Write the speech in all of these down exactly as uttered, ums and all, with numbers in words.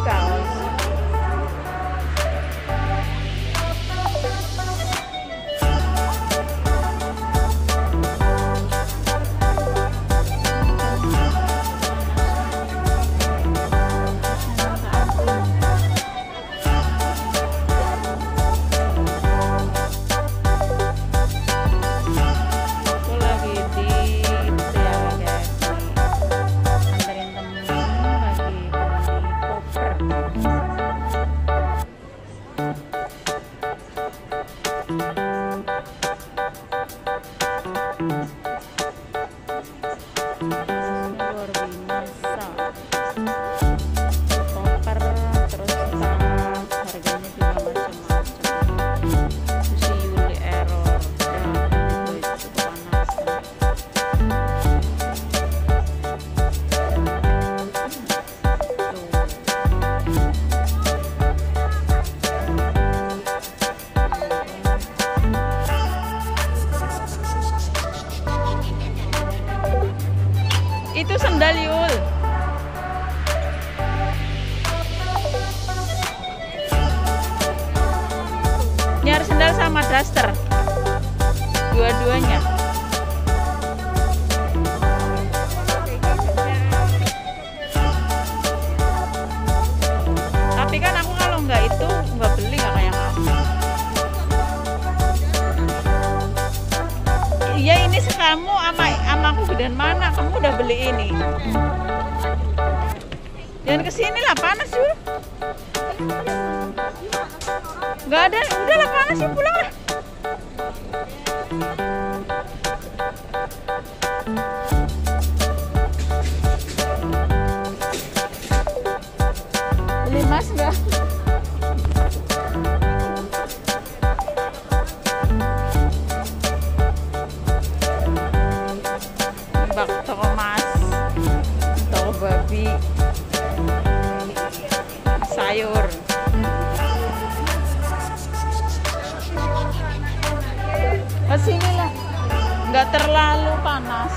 kaos. Itu sendal Yul. Nyari sendal sama daster. Dua-duanya. Tapi kan aku kalau nggak itu nggak beli, nggak kayak kamu. Iya ini sekamu ama ama aku gedean mana? Kamu udah beli ini. Jangan kesini lah, panas yuk. Nggak ada, udah lah panas yuk, pulang lah. Beli mas nggak? Bak toko mas, toko babi, sayur. Kesini lah, nggak terlalu panas.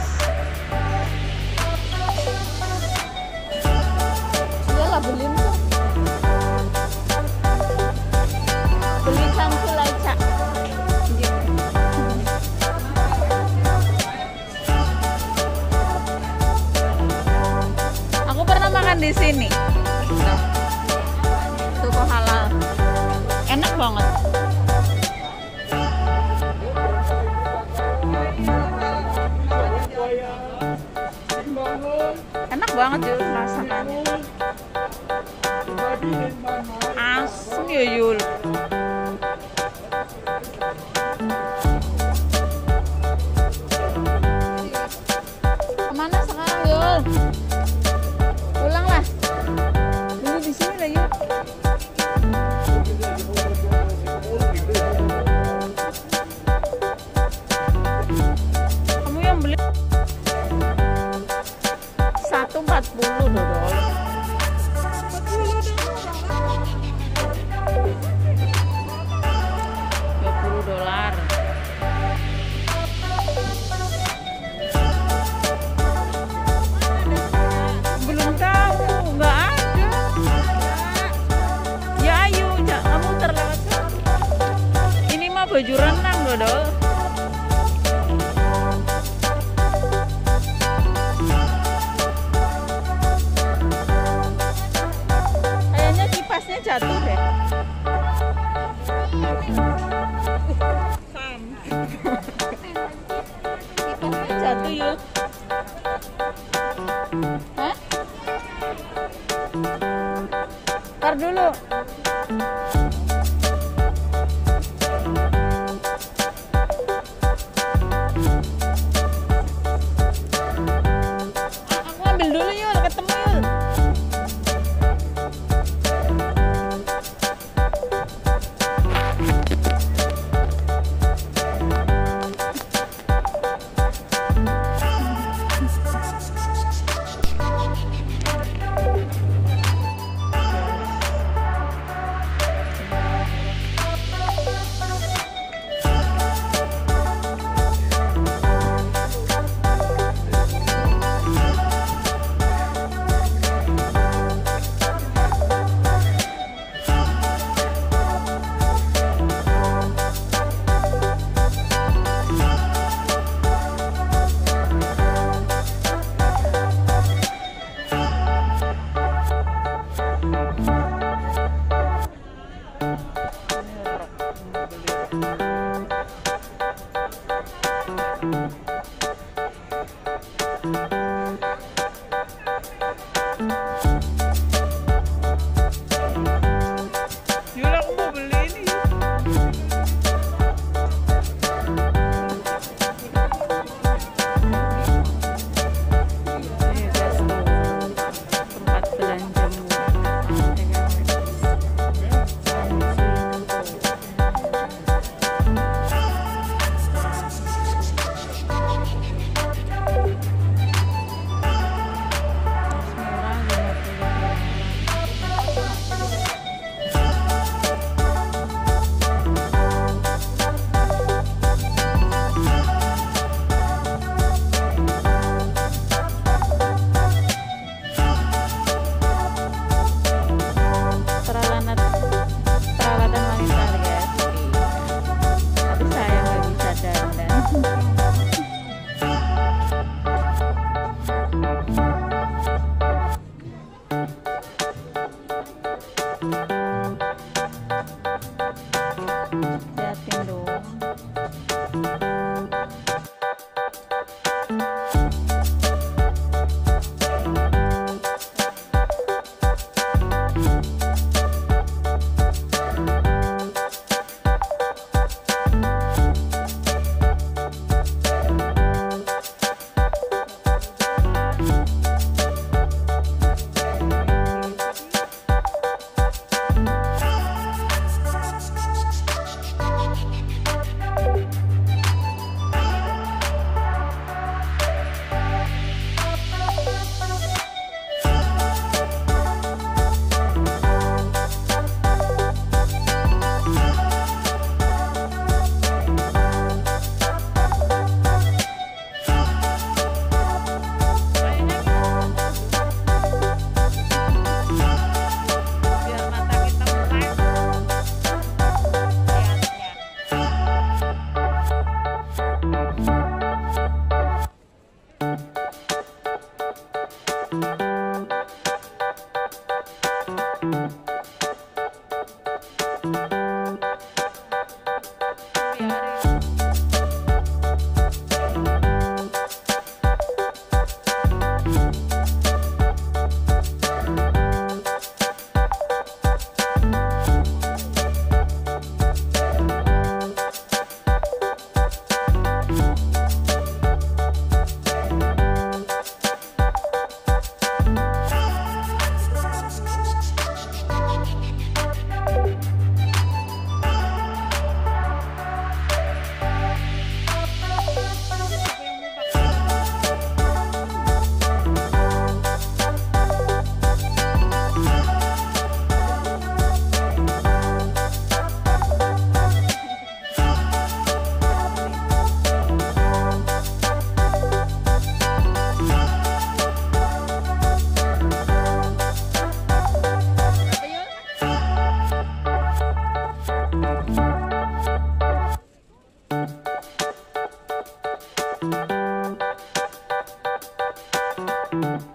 Iyalah beli tuh, beli campur aja. Aku pernah makan di sini. Toko halal. Enak banget. Enak banget Yul masakannya. Asem ya Yul. Kemana sekarang Yul? Pulang lah. Beli di sini lah Yul. Kamu yang beli satu empat puluh dodol. dua puluh dolar. Belum tahu, nggak ada. Ya ayo, kamu terlewat. Ini mah baju renang dodol. Jatuh deh. Jatuh yuk. Hah? Ntar dulu. Aku ambil dulu yuk, ketemu yuk. Yuk, aku mau beli ini. Ini guys, tempat belanja liatin dong. Thank you.